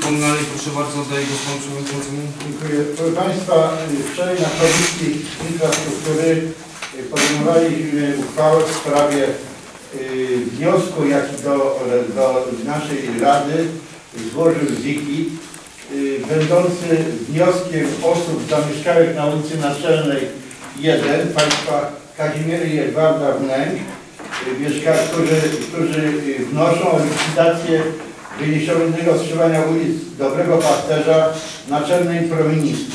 komunalnej. Proszę bardzo, oddaję głos panu przewodniczącemu. Dziękuję. Proszę Państwa, wczoraj na Komisji Infrastruktury podejmowaliśmy uchwałę w sprawie wniosku, jaki do naszej Rady złożył ZIKI, będący wnioskiem osób zamieszkałych na ulicy Naczelnej 1, państwa Kazimiery i Edwarda Wnęk, którzy wnoszą o likwidację wyniesionego skrzyżowania ulic Dobrego Pasterza, Naczelnej i Proministy.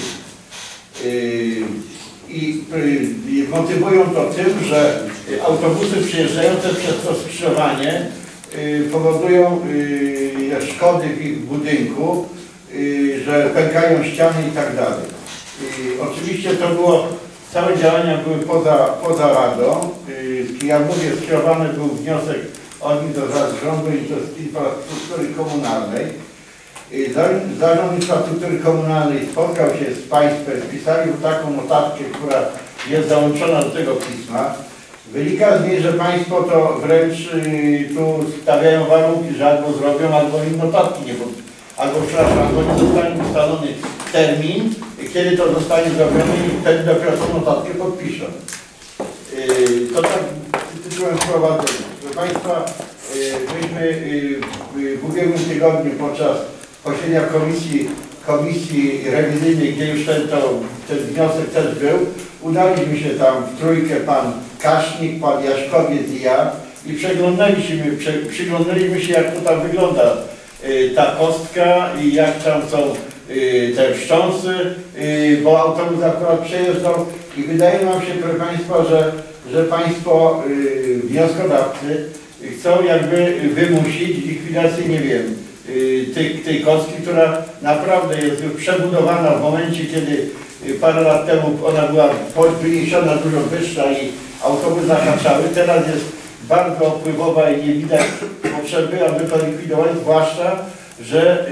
I motywują to tym, że autobusy przyjeżdżające przez to skrzyżowanie powodują szkody w ich budynku, że pękają ściany i tak dalej. Oczywiście to było, całe działania były poza Radą. Jak mówię, skierowany był wniosek od nich do Zarządu Infrastruktury Komunalnej. Zarząd Infrastruktury Komunalnej spotkał się z Państwem, spisali taką notatkę, która jest załączona do tego pisma. Wynika z niej, że Państwo to wręcz tu stawiają warunki, że albo zrobią, albo im notatki nie podpiszą. Albo nie zostanie ustalony termin, kiedy to zostanie zrobione i wtedy dopiero tą notatkę podpiszą. To tak tytułem wprowadzenia. Proszę Państwa, myśmy w ubiegłym tygodniu podczas posiedzenia komisji rewizyjnej, gdzie już ten wniosek też był, udaliśmy się tam w trójkę, pan Kasznik, pan Jaśkowiec i ja, i przyglądaliśmy się, jak to tam wygląda ta kostka i jak tam są te wstrząsy, bo autobus akurat przejeżdżał i wydaje nam się, proszę Państwa, że Państwo wnioskodawcy chcą jakby wymusić likwidację, nie wiem, tej kostki, która naprawdę jest już przebudowana w momencie, kiedy parę lat temu ona była wyniesiona dużo wyższa i autobus zahaczały. Teraz jest bardzo opływowa i nie widać potrzeby, aby to likwidować, zwłaszcza, że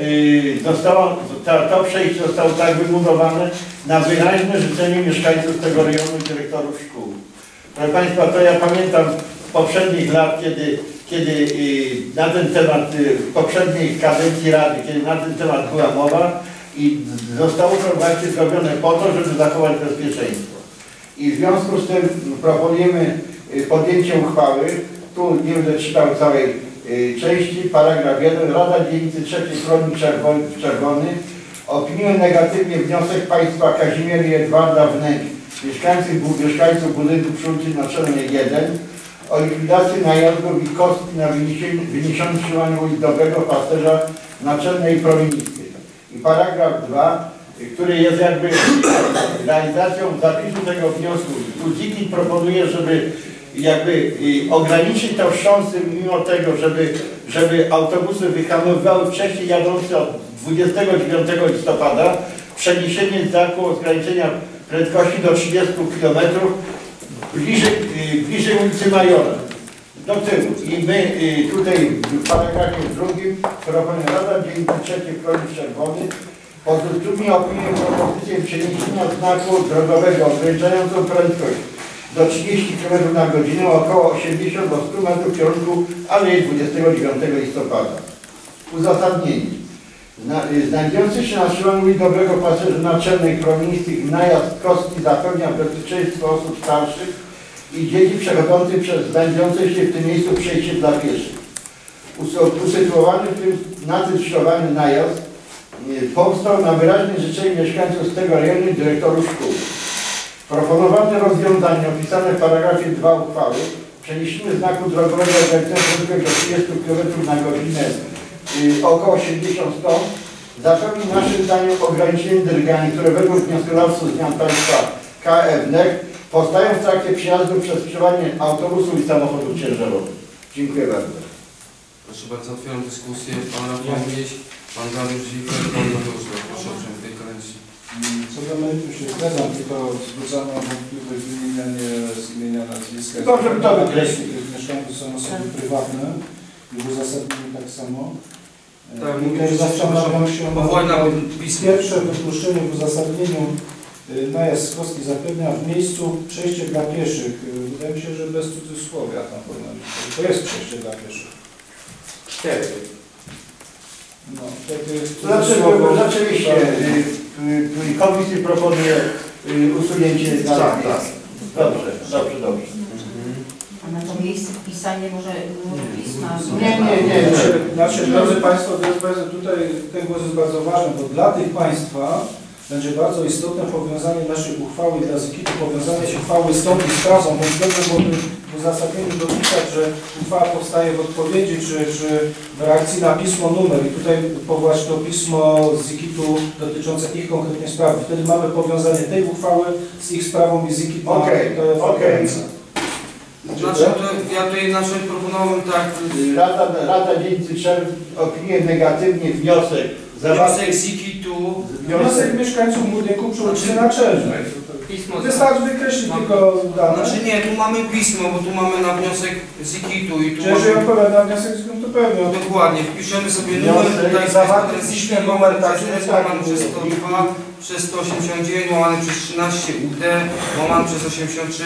to przejście zostało tak wybudowane na wyraźne życzenie mieszkańców tego rejonu i dyrektorów szkół. Proszę Państwa, to ja pamiętam z poprzednich lat, kiedy na ten temat, w poprzedniej kadencji Rady, kiedy na ten temat była mowa i zostało to właśnie zrobione po to, żeby zachować bezpieczeństwo. I w związku z tym proponujemy podjęcie uchwały. Tu nie będę czytał całej części. Paragraf 1. Rada Dzielnicy 3 Kronik Czerwony opiniuje negatywnie wniosek państwa Kazimiery i Edwarda Wnęk, mieszkańców budynku przy ulicy Naczelnej 1, o likwidacji najazdów i kostki na wyniesionym skrzyżowaniu ulic Dobrego Pasterza, Naczelnej i Proministy. I paragraf 2, który jest jakby realizacją zapisu tego wniosku. Tu ZIKI proponuje, żeby jakby ograniczyć te wstrząsy mimo tego, żeby autobusy wyhamowywały wcześniej jadące od 29 listopada, przeniesienie znaku ograniczenia prędkości do 30 km bliżej ulicy Majora, do tyłu. I my tutaj w paragrafie 2 proponujemy Rada Dzielnicy 3 Kronik Czerwony pozytywnie opiniuje propozycję przeniesienia znaku drogowego ograniczającą prędkość do 30 km na godzinę, około 80 do 100 metrów w kierunku Alei 29 listopada. Uzasadnienie. Znajdujący się na skrzyżowaniu ulic Dobrego Pasterza, Naczelnej, Proministych najazd kostki zapewnia bezpieczeństwo osób starszych i dzieci przechodzących przez znajdujące się w tym miejscu przejście dla pieszych. Usytuowany na tym skrzyżowaniu najazd powstał na wyraźne życzenie mieszkańców z tego rejonu i dyrektorów szkół. Proponowane rozwiązanie opisane w paragrafie 2 uchwały, przeniesienie znaku drogowego ograniczającego do 30 km na godzinę około 80-100, zapewni naszym zdaniem ograniczenie drgań, które według wnioskodawców zmian państwa KFNEK powstają w trakcie przejazdu przez skrzyżowanie autobusów i samochodów ciężarowych. Dziękuję bardzo. Proszę bardzo, otwieram dyskusję. Pan Rafał Mieś, pan Dariusz Zifer, pan Mateusz. Proszę o czym w tej kadencji. Co do meritum się zgadzam, tylko wzbudzano wątpliwość wymienianie z imienia nazwiska. Dobrze, to wykreślić. Mieszkańcy są osoby prywatne i w uzasadnieniu tak samo. Tak, tutaj zastanawiam się na pierwsze wypuszczenie w uzasadnieniu najazd z kostki zapewnia w miejscu przejście dla pieszych. Wydaje mi się, że bez cudzysłowia tam powinno być. To jest przejście dla pieszych. No, wtedy To znaczy, rzeczywiście, komisji proponuje usunięcie nazwy. Tak. Dobrze. A na to miejsce wpisanie może pisma. Nie. Znaczy, drodzy Państwo, tutaj ten głos jest bardzo ważny, bo dla tych Państwa będzie bardzo istotne powiązanie naszej uchwały dla ZIKIT-u, powiązanie uchwały z tą sprawą, więc dobrze byłoby w uzasadnieniu dopisać, że uchwała powstaje w odpowiedzi, czy w reakcji na pismo numer i tutaj powołać to pismo z ZIKIT-u dotyczące ich konkretnej sprawy. Wtedy mamy powiązanie tej uchwały z ich sprawą i ZIKIT ma Okej. Znaczy, to ja tutaj proponowałem tak, Rada Dzielnicy Trzew opiniuje negatywnie wniosek wniosek ZIKIT-u, wniosek mieszkańców budynku przy ulicy Naczelnej. Wystarczy wykreślić tylko dane. Znaczy nie, tu mamy pismo, bo tu mamy na wniosek ZIKIT-u i tu Jeżeli mamy, odpowiada wniosek, to pewnie. dokładnie, wpiszemy sobie numer, tutaj zawarty jest w piśmie adres numer przez taki, S, tak, łamany przez 102, przez 189, łamany przez 13 UD, łamany przez 83,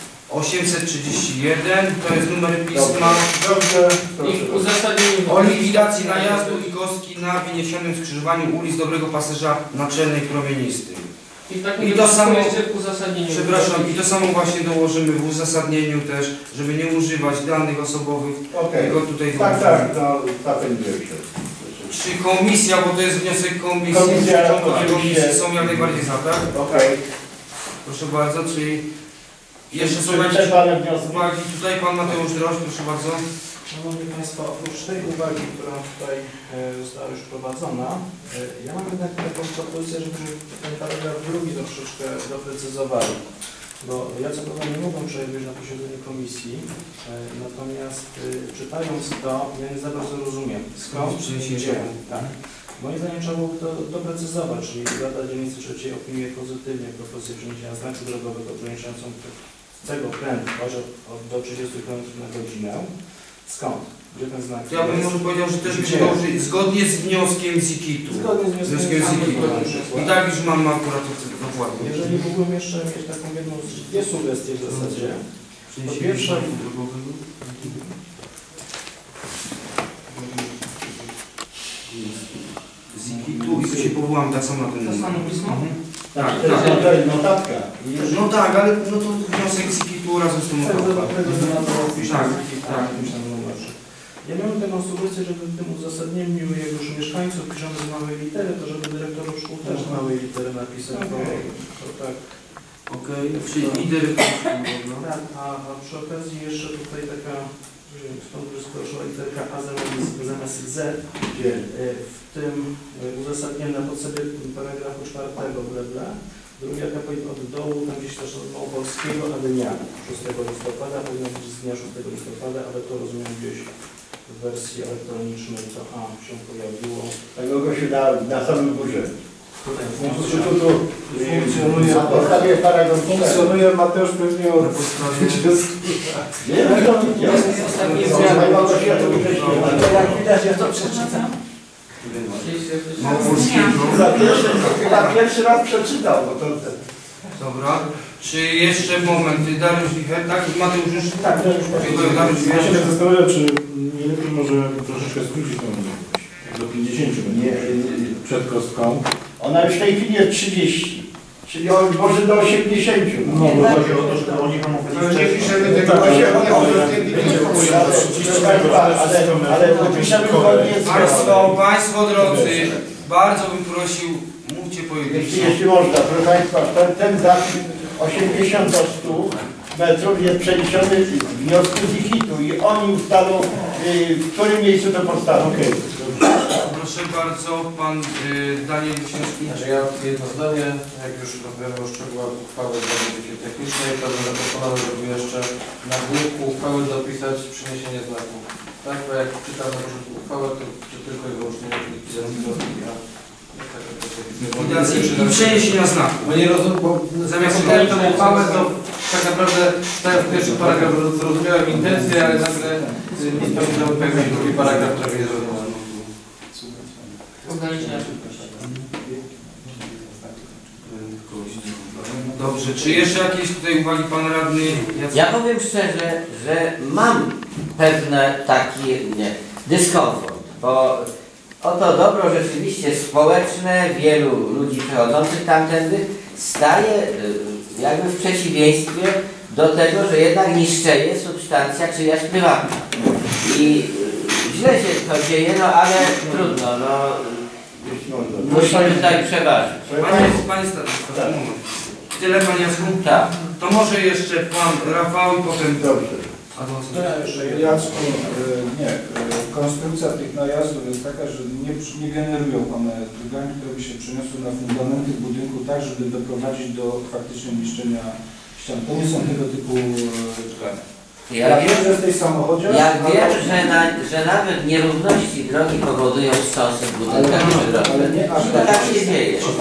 831, to jest numer pisma. Dobrze. I w uzasadnieniu O likwidacji najazdu i kostki na wyniesionym skrzyżowaniu ulic Dobrego Pasażera Naczelnej Promienistej. I to samo jeszcze w uzasadnieniu. Przepraszam, i to samo właśnie dołożymy w uzasadnieniu też, żeby nie używać danych osobowych, Okej. tylko tutaj Tak, no zapędziłem się. Czy komisja, bo to jest wniosek komisji, Komisja, członkowie oczywiście. komisji są jak najbardziej za, tak? Okej. Proszę bardzo, czyli jeszcze są Czy jakieś wyczerpane wnioski? uwagi? Tutaj Pan Mateusz Droż, proszę bardzo. Szanowni Państwo, oprócz tej uwagi, która tutaj została już wprowadzona, ja mam jednak taką propozycję, żebyśmy ten paragraf drugi troszeczkę doprecyzowali. Bo ja co prawda nie mogłem przejawić na posiedzeniu komisji, natomiast czytając to, ja nie za bardzo rozumiem. Skąd? Gdzie? Tak. Moim zdaniem trzeba było to doprecyzować, czyli Rada Dzielnicy Trzeciej opiniuje pozytywnie propozycję przeniesienia znaku drogowego przeniesiącego prędkość do 30 km na godzinę. Skąd? Gdzie ten znak? Ja bym może powiedział, że też Gdzie? zgodnie z wnioskiem ZIKIT-u. Zgodnie z wnioskiem ZIKIT-u. I tak już mamy akurat dokładnie. Jeżeli mógłbym jeszcze mieć taką jedną, dwie sugestie w zasadzie. Po pierwsze, ZIKIT-u i tu się powołam tak samo na ten To samo pismo? Tak, To jest notatka. No tak, ale no to wniosek ZIKIT-u razem z tą notacją. Tak. Ja miałem taką sugestię, żeby w tym uzasadnieniu, jak już mieszkańców piszemy z małej litery, to żeby dyrektorów szkół też z małej litery napisać, bo to tak. Okej, czyli lider. Tak, a przy okazji jeszcze tutaj taka, stąd wyskoczyła literka A zamiast Z, gdzie w tym uzasadnieniu na podstawie paragrafu 4 w drugi akapit od dołu, tam gdzieś też od małopolskiego, a dnia 6 listopada, powinno być z dnia 6 listopada, ale to rozumiem gdzieś w wersji elektronicznej, co się pojawiło. Tego się na samym górze. Tutaj Na podstawie paragrafu 4. funkcjonuje Mateusz pewnie od Na podstawie. Nie, Jak widać, ja to przeczytam. Małopolskiego. Chyba pierwszy raz przeczytał, bo to... Dobra. Czy jeszcze moment, Dariusz Wicher, tak? Mateusz już? Tak, Dziękuję, Dariusz ja się Wicher. tak zastanawiam, czy nie lepiej może troszeczkę skrócić tą do 50 Nie, przed kostką. ona już w tej chwili jest 30. Czyli może do 80. No, bo chodzi o to, że oni mogą Nie piszemy tego, ale napiszemy zgodnie z... Państwo drodzy, bardzo bym prosił, mówcie pojedynczo. Jeśli można, proszę Państwa, ten zapis 80 do 100 metrów jest przeniesiony w wniosku ZIKIT-u i oni ustalą, w którym miejscu to powstało. Proszę bardzo, pan Daniel Wysiński. Znaczy ja jedno zdanie, jak już rozmawiamy o szczegółach uchwały technicznej, to bym zaproponował, żeby jeszcze na główku uchwały dopisać przeniesienie znaku. Tak, bo jak czytam na początku uchwałę, to tylko i wyłącznie likwidacji kostki, a Likwidacji i przeniesienia znaku. bo nie rozumiem, bo zamiast czytałem tę uchwałę, to tak naprawdę czytałem pierwszy paragraf, zrozumiałem intencję, ale nagle nie spełniłem pewien drugi paragraf, który nie zrozumiałem. Dobrze, czy jeszcze jakieś tutaj uwagi pan radny? Ja powiem szczerze, że mam pewne taki dyskomfort, bo oto dobro rzeczywiście społeczne, wielu ludzi przechodzących tamtędy staje jakby w przeciwieństwie do tego, że jednak niszczeje substancja czyjaś prywatna. I źle się to dzieje, no ale trudno, no musimy tutaj przeważyć. Panie Stanisław, moment. Tyle Panie Jacku? Tak. To może jeszcze Pan Rafał i potem... Dobrze. To ja jeszcze Jacku, konstrukcja tych najazdów jest taka, że nie generują one drgań, które by się przeniosły na fundamenty budynku tak, żeby doprowadzić do faktycznie niszczenia ścian. To nie są tego typu drganie. Ja wiem, w tej samochodzie. że nawet nierówności drogi powodują wstrząsy w budynkach przy drodze. Ale nie aż To tak się dzieje. Ci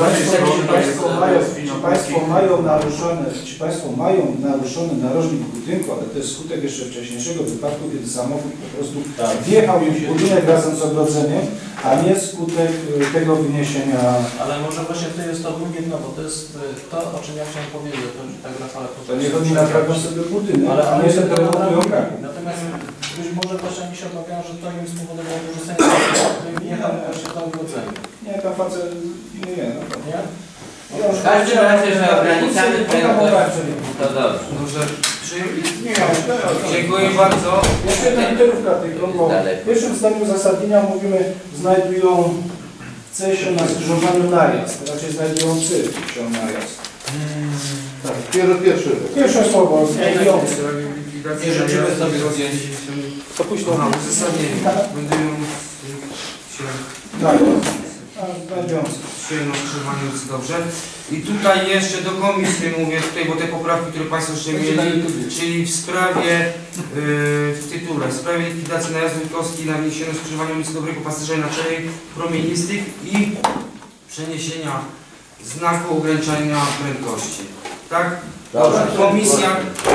Państwo mają naruszony narożnik budynku, ale to jest skutek jeszcze wcześniejszego wypadku, kiedy samochód po prostu wjechał w budynek razem z ogrodzeniem, a nie skutek tego wyniesienia. Ale może właśnie to jest to drugie dno, bo to jest to, o czym ja chciałem powiedzieć, to tak Rafale To nie chodzi na taką sobie budynek, ale nie jestem tego natomiast być może właśnie oni się obawiają, że to im spowodowało duży sens, że wjechał właśnie to ogrodzenie. Nie, ta facet nie, Nie? W każdym razie, że ograniczamy prędkość, to dobrze. Dobrze, dziękuję bardzo. Jeszcze jedna literówka tylko, bo w pierwszym zdaniu uzasadnienia mówimy, znajdują C się na skrzyżowaniu najazd, raczej znajdują C się najazd. Tak, pierwsze słowo, znajdujący. Nie życzymy sobie zdjęć. To późno. Aha, uzasadnienie. Będę ją się... Znajdujący. Przyjemno skrzyżowanie, jest dobrze. I tutaj jeszcze do komisji mówię, tutaj, bo te poprawki, które Państwo jeszcze mieli, czyli w sprawie, w tytule, w sprawie likwidacji najazdów kostki na wniesionym skrzyżowaniu ulicy Dobrego Pasażera na czele promienistych i przeniesienia znaku ograniczania prędkości. Tak? Komisja,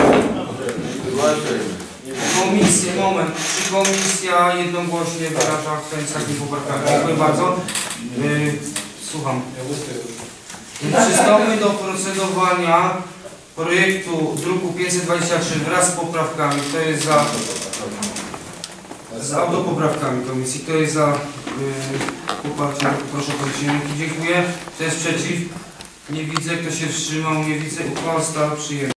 czy komisja jednogłośnie wyraża chęć z takimi poprawkami? Dziękuję bardzo. Słucham. Przystąpmy do procedowania projektu druku 523 wraz z poprawkami. Kto jest za? Z autopoprawkami komisji. Kto jest za poparciem? Proszę o podniesienie ręki. Dziękuję. Kto jest przeciw? Nie widzę. Kto się wstrzymał? Nie widzę. Uchwała została przyjęta.